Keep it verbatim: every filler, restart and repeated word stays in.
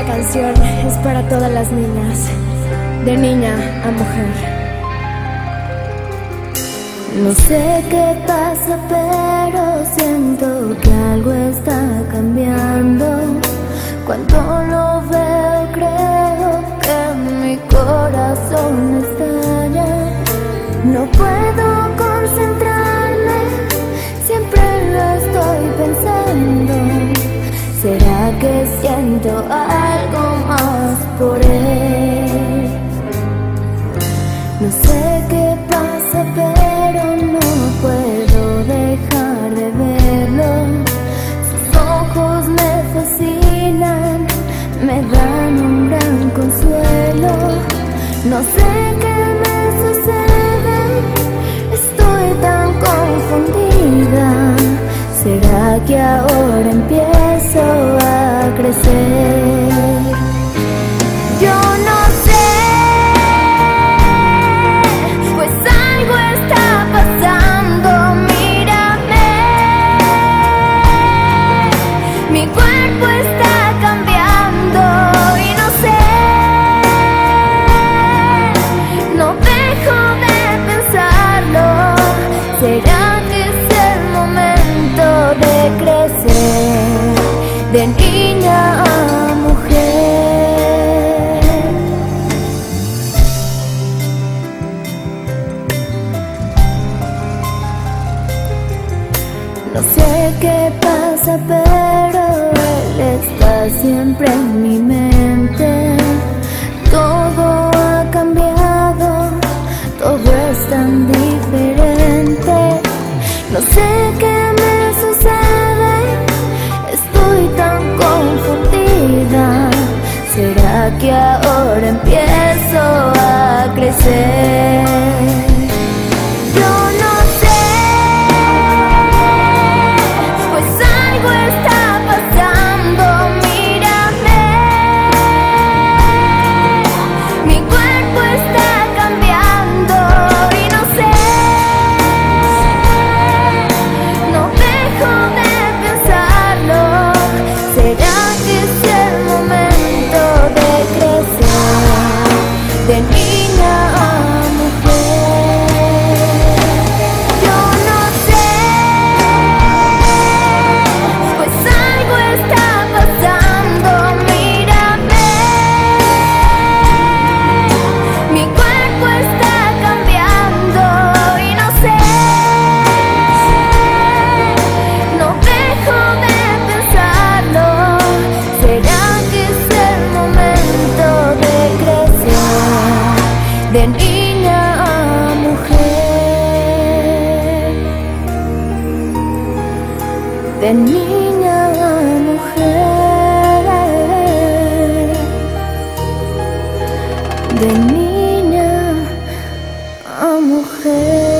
Esta canción es para todas las niñas, de niña a mujer. No sé qué pasa, pero siento que algo está cambiando. Cuando lo veo creo que mi corazón estalla. No puedo concentrarme, siempre lo estoy pensando. ¿Será que siento algo más por él? No sé qué pasa, pero no puedo dejar de verlo. Sus ojos me fascinan, me dan un gran consuelo. No sé qué me sucede, estoy tan confundida. ¿Será que ahora empiezo a crecer? Yo no sé, pues algo está pasando, mírame. Mi cuerpo está cambiando y no sé, no dejo de pensarlo. ¿Será que es el momento de crecer, de niña a mujer? No sé qué pasa, pero él está siempre en mi mente. Todo ha cambiado, todo es tan diferente. No sé qué me sucede, estoy tan confundida. ¿Será que ahora empiezo a crecer? Yo no sé, pues algo está pasando, mírame. Mi cuerpo está cambiando y no sé, no dejo de pensarlo. ¿Será que es el momento de crecer, de niña a mujer? Yo no sé, pues algo está pasando, mírame. Mi cuerpo está cambiando y no sé, no dejo de pensarlo. ¿Será que es el momento de crecer, de niña a mujer? De niña a mujer, de niña a mujer.